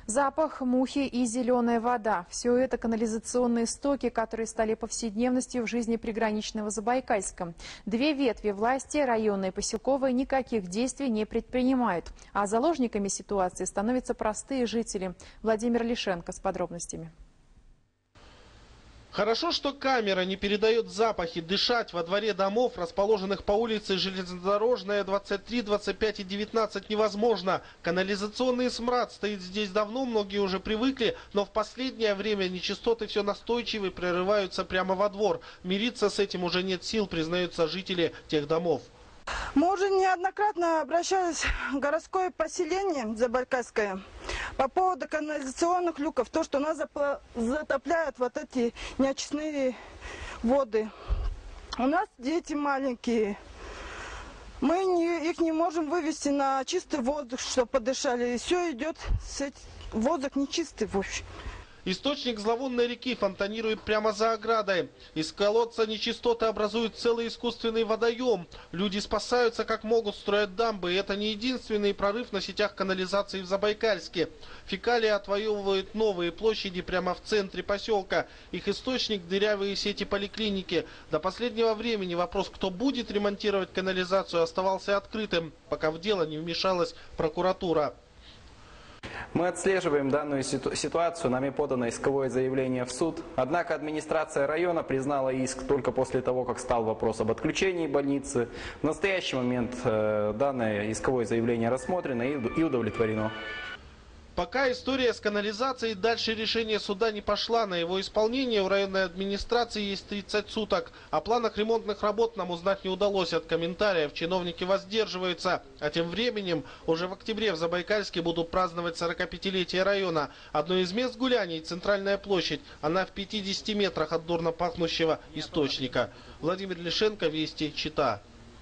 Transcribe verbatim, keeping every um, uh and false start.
Запах, мухи и зеленая вода – все это канализационные стоки, которые стали повседневностью в жизни приграничного Забайкальска. Две ветви власти, районная и поселковая, никаких действий не предпринимают. А заложниками ситуации становятся простые жители. Владимир Лишенко с подробностями. Хорошо, что камера не передает запахи. Дышать во дворе домов, расположенных по улице Железнодорожная, двадцать три, двадцать пять и девятнадцать, невозможно. Канализационный смрад стоит здесь давно, многие уже привыкли, но в последнее время нечистоты все настойчивее прорываются прямо во двор. Мириться с этим уже нет сил, признаются жители тех домов. Мы уже неоднократно обращались в городское поселение Забайкальское по поводу канализационных люков, то, что нас затопляют вот эти неочистные воды. У нас дети маленькие, мы не, их не можем вывести на чистый воздух, чтобы подышали, и все идет, воздух нечистый в общем. Источник зловонной реки фонтанирует прямо за оградой. Из колодца нечистоты образуют целый искусственный водоем. Люди спасаются как могут, строят дамбы. И это не единственный прорыв на сетях канализации в Забайкальске. Фекалии отвоевывают новые площади прямо в центре поселка. Их источник – дырявые сети поликлиники. До последнего времени вопрос, кто будет ремонтировать канализацию, оставался открытым, пока в дело не вмешалась прокуратура. Мы отслеживаем данную ситуацию, нами подано исковое заявление в суд. Однако администрация района признала иск только после того, как стал вопрос об отключении больницы. В настоящий момент данное исковое заявление рассмотрено и удовлетворено. Пока история с канализацией дальше решения суда не пошла. На его исполнение у районной администрации есть тридцать суток. О планах ремонтных работ нам узнать не удалось. От комментариев чиновники воздерживаются. А тем временем уже в октябре в Забайкальске будут праздновать сорокапятилетие района. Одно из мест гуляний – Центральная площадь. Она в пятидесяти метрах от дурно пахнущего источника. Владимир Лишенко, Вести, Чита.